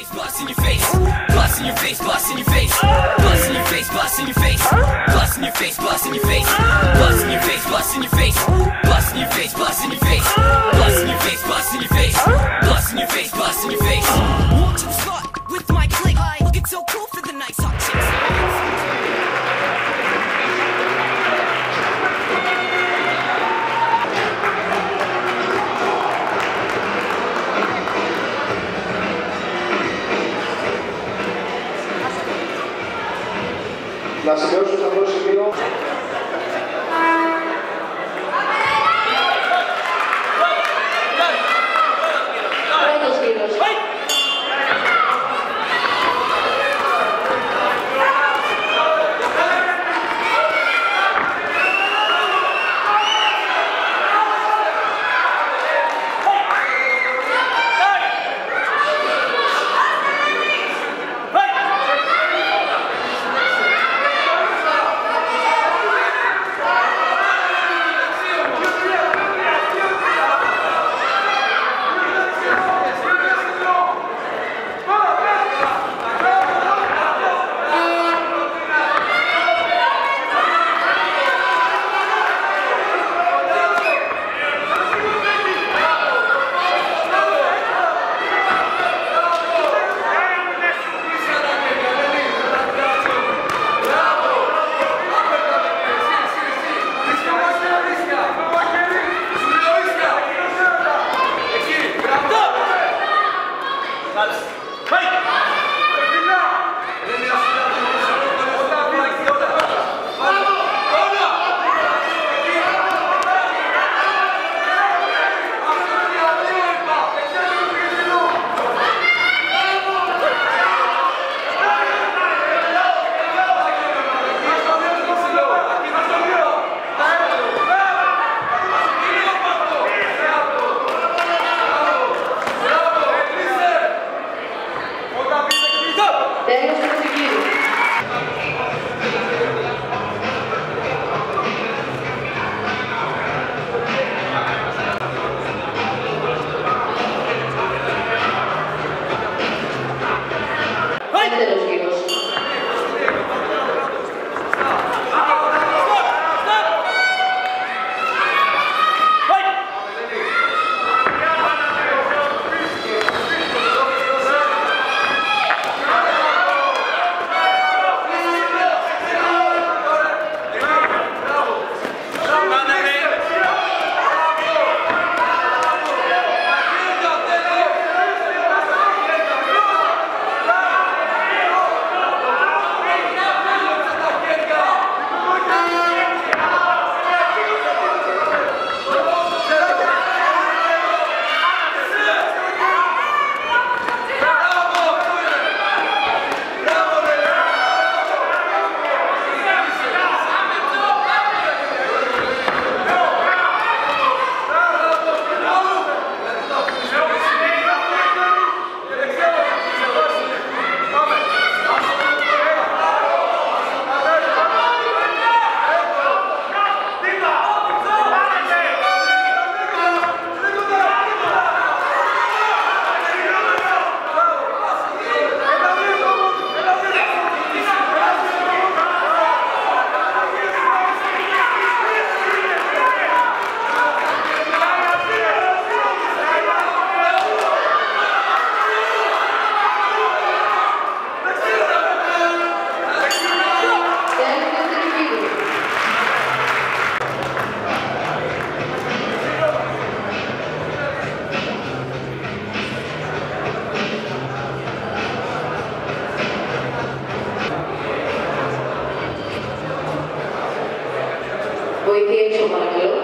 face, bust in your face, bust in your face, bust in your face, bust in your face, bust in your face, bust in your face, bust in your face, bust in your face, bust in your face, bust in your face, bust in your face, bust in your face, bust in your face, bust in your face, bust in your face. Walk to the spot with my click, looking so cool for the nice hot chicks. Να σημειώσω το πρώτο σημείο. Πρώτος γύρος. Δεύτερος γύρος. Βοηθή έξω παρακαλώ.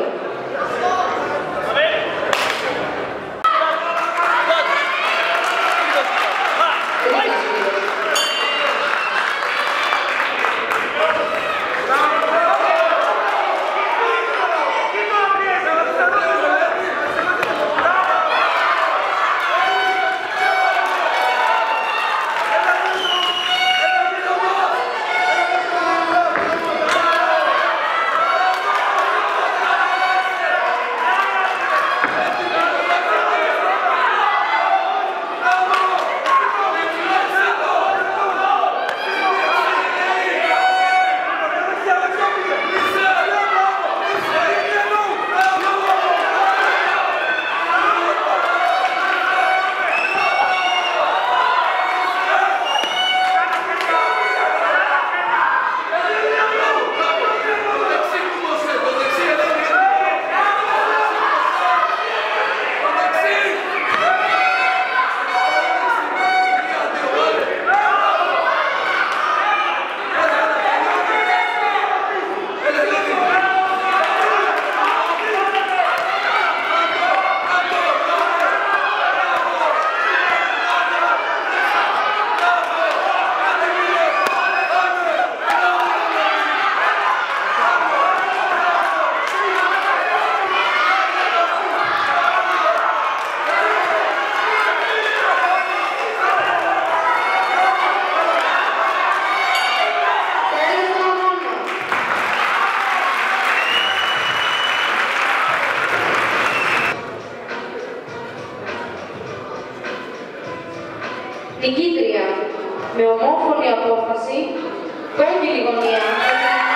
Νικήτρια, με ομόφωνη απόφαση, κόκκινη γωνία.